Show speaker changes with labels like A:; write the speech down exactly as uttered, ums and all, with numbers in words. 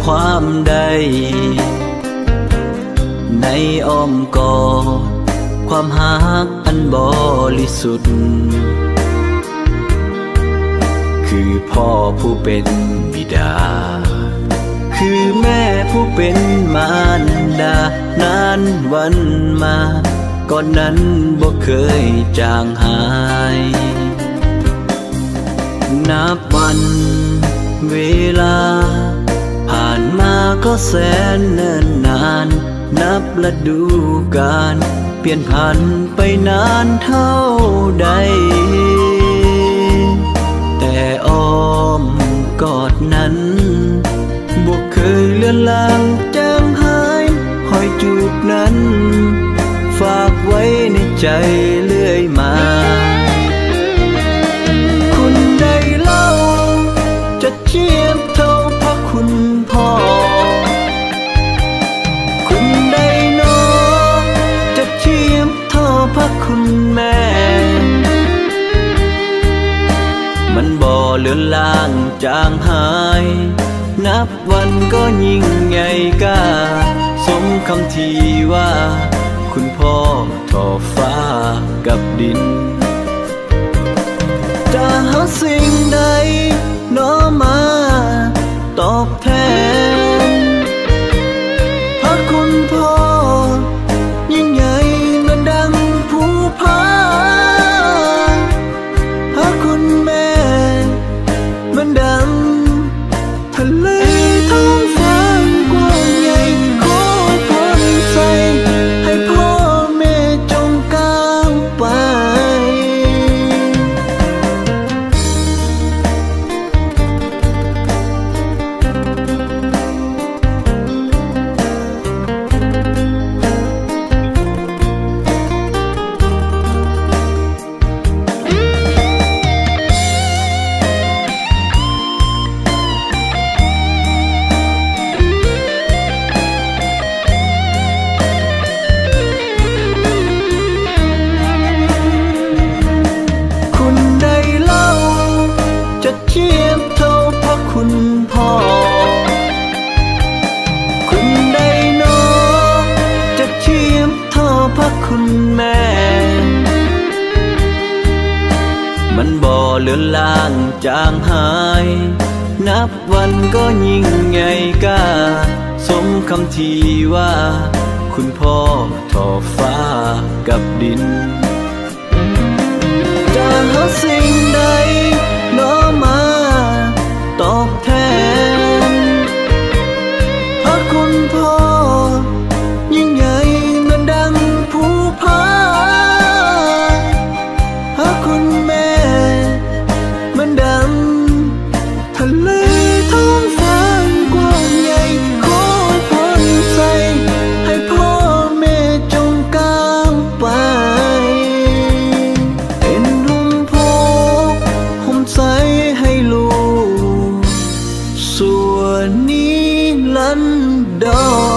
A: ความใดในอ้อมกอดความหักอันบริสุทธิ์คือพ่อผู้เป็นบิดาคือแม่ผู้เป็นมารดานานวันมาก่อนนั้นบ่เคยจางหายนับวันเวลาผ่านมาก็แสนเนิ่นนานนับฤดูกาลเปลี่ยนผ่านไปนานเท่าใดแต่อ้อมกอดนั้นบ่เคยเลือนลางจางหายหอยจูบนั้นฝากไว้ในใจเรื่อยมาคุณได้เล่าจะเทียบเท่าพระคุณพ่อคุณได้นอจะเทียบเท่าพระคุณแม่มันบ่เลือนลางจางหายนับวันก็ยิ่งใหญ่กล้าสมคำที่ว่าคุณพ่อทอฟ้ากับดินจะหาสิ่งใดน้อมาตอบแทนพระคุณพ่อยิ่งใหญ่เหมือนดังภูผาพระคุณแม่เหมือนดังทะเลท้องฟ้ากว้างใหญ่ขอพรใส่ให้พ่อแม่จงก้าวไปคุณพ่อคุณได้นอจะเทียบเท่าพระคุณแม่มันบ่เลือนลางจางหายนับวันก็ยิ่งใหญ่กล้าสมคำที่ว่าคุณพ่อทอฟ้ากับดินจะหาสิ่งใดน้อมาตอบแทนพระคุณพ่อยิ่งใหญ่เหมือนดังภูผาพระคุณแม่เหมือนดังทะเลท้องฟ้ากว้างใหญ่ขอพรใส่ให้พ่อแม่จงก้าวไปเป็นร่มโพห่มใสให้ลูกส่วนนี้ลันดอน